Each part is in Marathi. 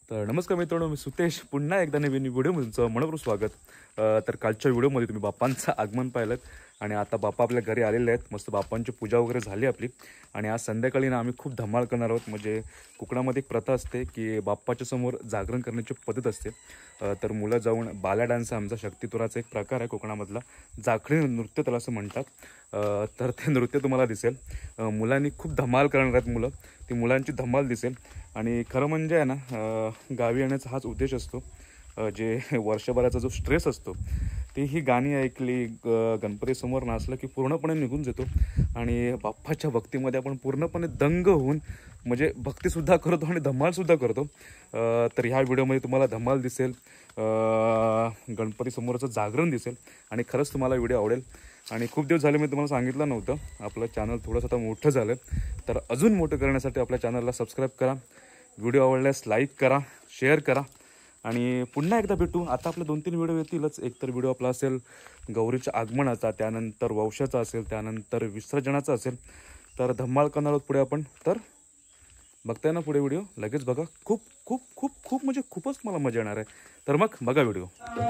तर नमस्कार मित्रांनो, मी सुतेश पुन्हा एकदा नवीन व्हिडिओमध्ये तुमचं मनपूर्वक स्वागत. तर कालच्या व्हिडिओमध्ये तुम्ही बाप्पांचं आगमन पाहिलं आणि आता बाप्पा आपल्या घरी आलेले आहेत. मस्त बाप्पांची पूजा वगैरे झाली आपली आणि आज संध्याकाळी ना आम्ही खूप धमाल करणार आहोत. म्हणजे कोकणामध्ये एक प्रथा असते की बाप्पाच्या समोर जागरण करण्याची पद्धत असते. तर मुलं जाऊन बाला डान्स आमचा शक्तितुराचा एक प्रकार आहे कोकणामधला, जाखणी नृत्य त्याला असं म्हणतात. तर ते नृत्य तुम्हाला दिसेल. मुलांनी खूप धमाल करणार आहेत मुलं, ती मुलांची धमाल दिसेल. आणि खरं म्हणजे आहे ना, गावी येण्याचा हाच उद्देश असतो. जे वर्षभराचा जो स्ट्रेस असतो ती ही गाणी ऐकली, गणपतीसमोर नाचलं की पूर्णपणे निघून जातो आणि बाप्पाच्या भक्तीमध्ये आपण पूर्णपणे दंग होऊन म्हणजे भक्तीसुद्धा करतो आणि धमालसुद्धा करतो. तर ह्या व्हिडिओमध्ये तुम्हाला धमाल दिसेल, गणपतीसमोरचं जागरण दिसेल आणि खरंच तुम्हाला व्हिडिओ आवडेल. आणि खूप दिवस झाले मी तुम्हाला सांगितलं नव्हतं, आपलं चॅनल थोडंसं आता मोठं झालं. तर अजून मोठं करण्यासाठी आपल्या चॅनलला सबस्क्राईब करा, व्हिडिओ आवडल्यास लाईक करा, शेअर करा. आणि पुन्हा एकदा भेटू. आता आपले 2-3 व्हिडिओ येतीलच. एक तर व्हिडिओ आपला असेल गौरीच्या आगमनाचा, त्यानंतर वंशाचा असेल, त्यानंतर विसर्जनाचा असेल. तर धमाल करणार आहोत पुढे आपण. तर बघताय ना पुढे व्हिडिओ, लगेच बघा. खूप खूप खूप खूप म्हणजे खूपच मला मजा येणार आहे. तर मग बघा व्हिडिओ.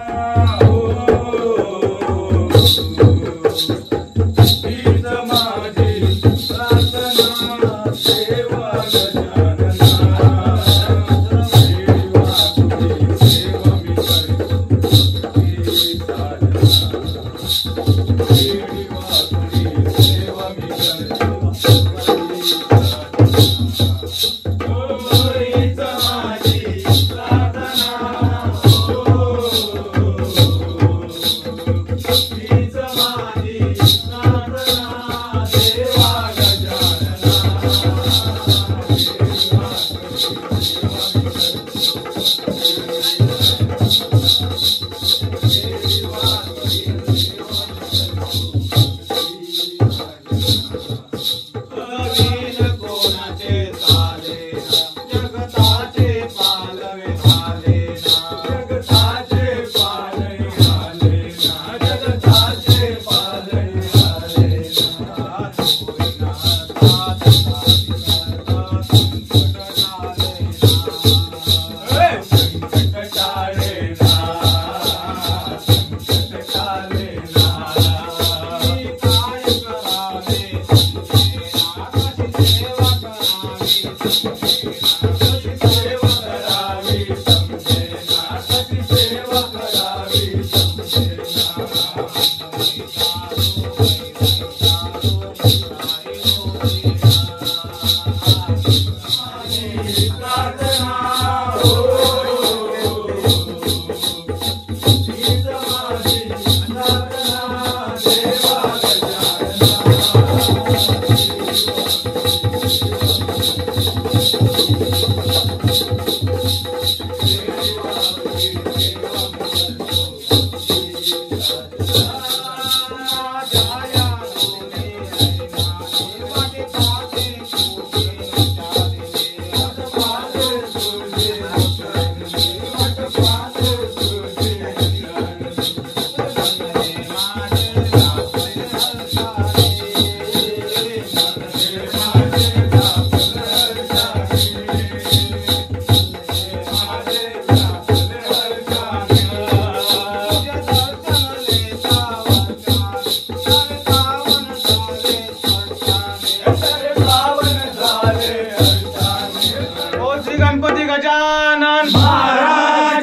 गणपती गजानन महाराज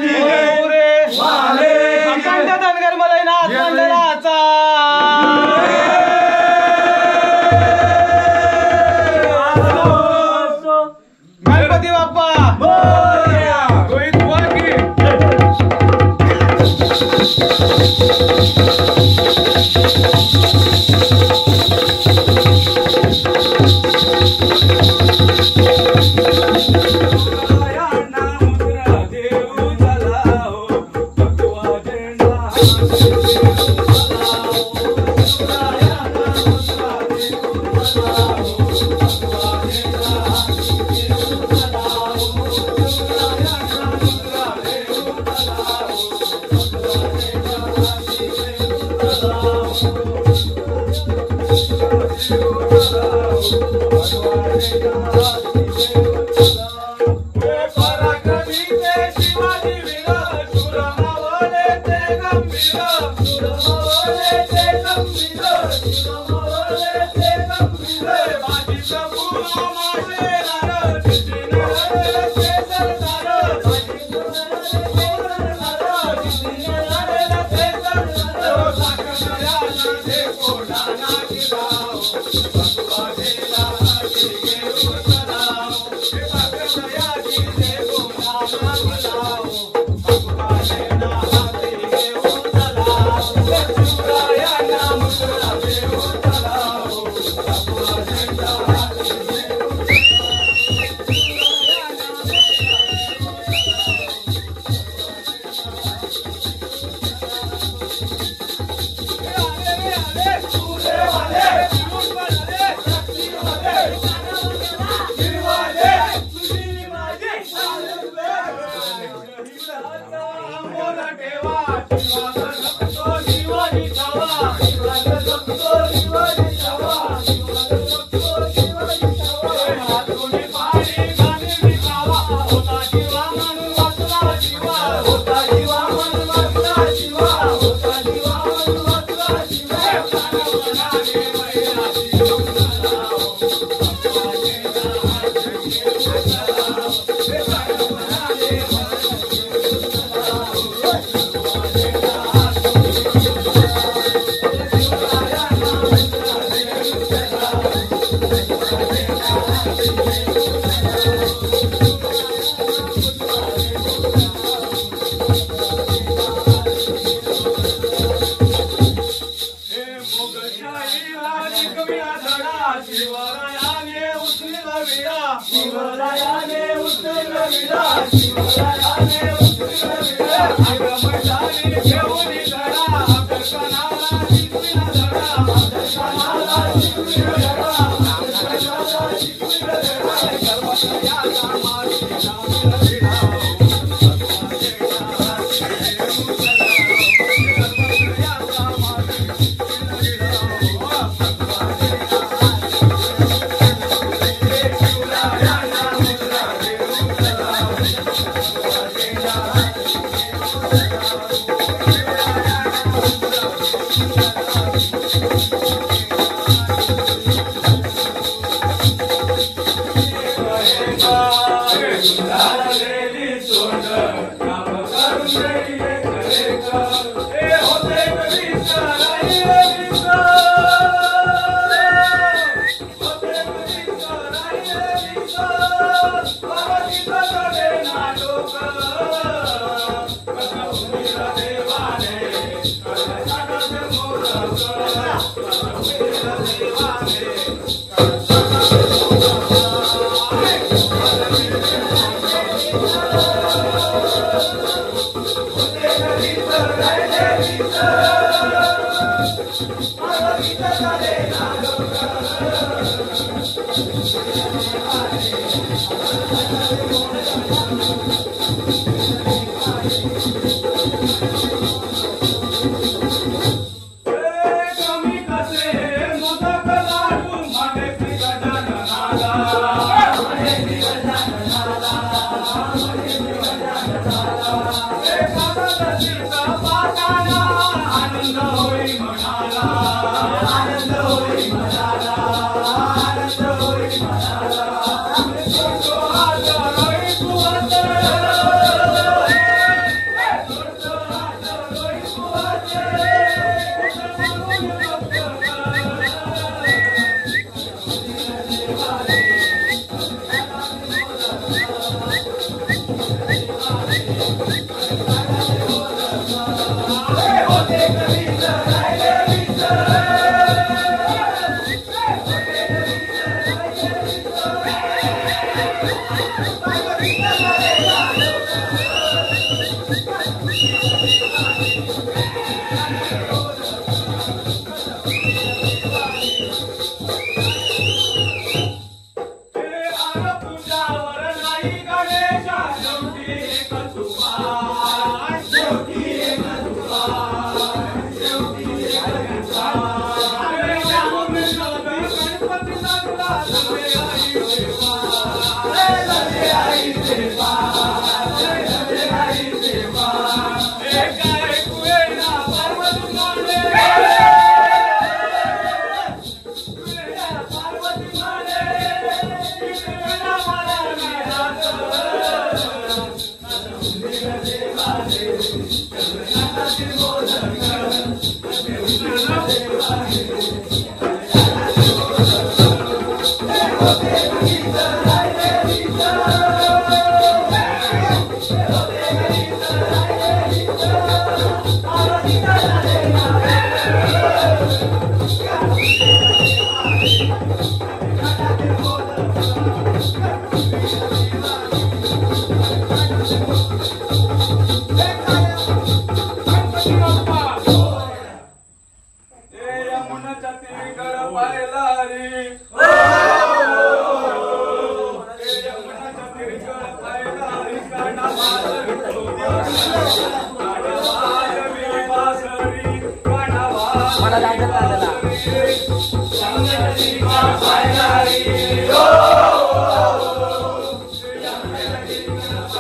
अखंड धनगर मलयनाथ मंडळाचा गणपती बाप्पा रोहित वाकी. मुद्रा दे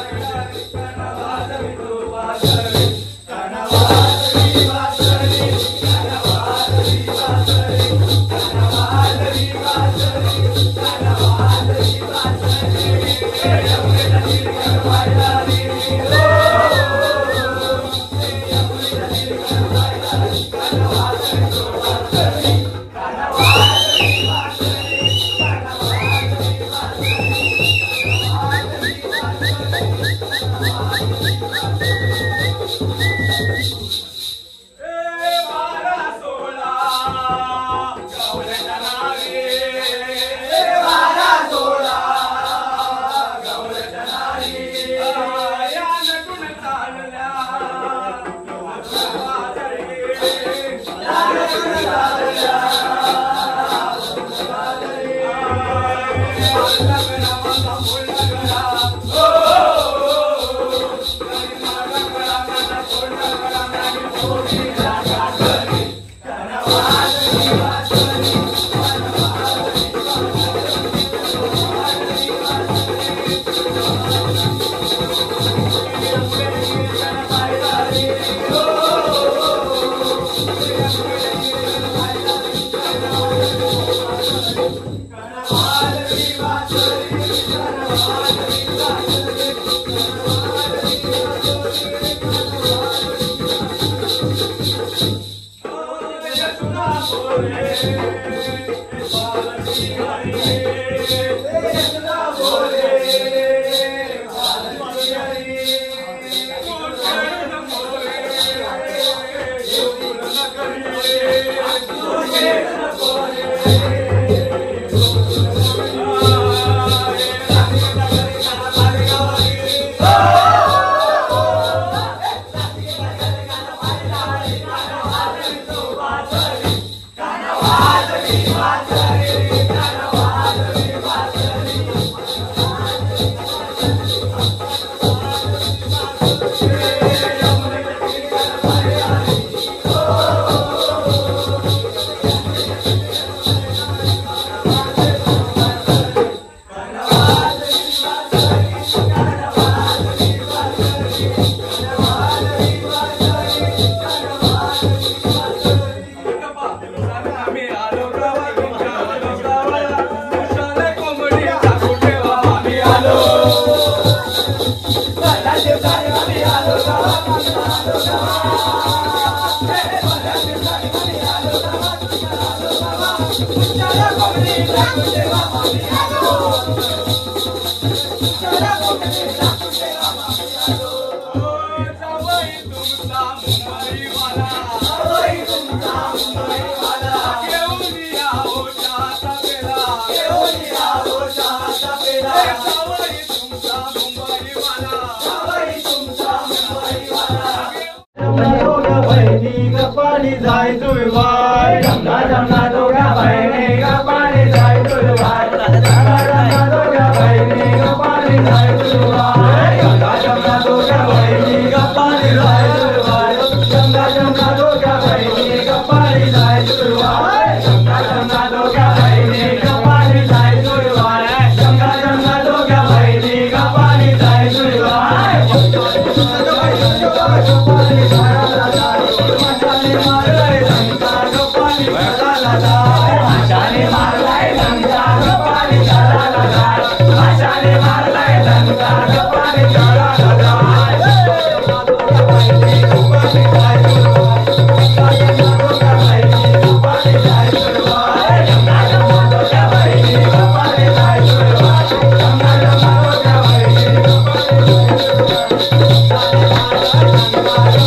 Bye.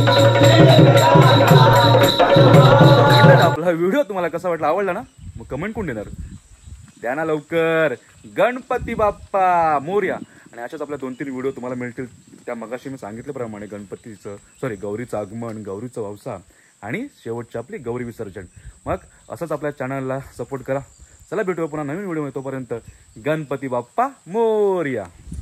आपला व्हिडिओ तुम्हाला कसा वाटला, आवडला ना? मग कमेंट कोण देणार? द्या ना लवकर. गणपती बाप्पा मोरया. आणि अशाच आपल्या 2-3 व्हिडिओ तुम्हाला मिळतील. त्या मगाशी मी सांगितल्याप्रमाणे गौरीचं आगमन, गौरीचं ववसा आणि शेवटची आपली गौरी विसर्जन. मग असंच आपल्या चॅनलला सपोर्ट करा. चला भेटूया पुन्हा नवीन व्हिडिओ. तोपर्यंत गणपती बाप्पा मोरया.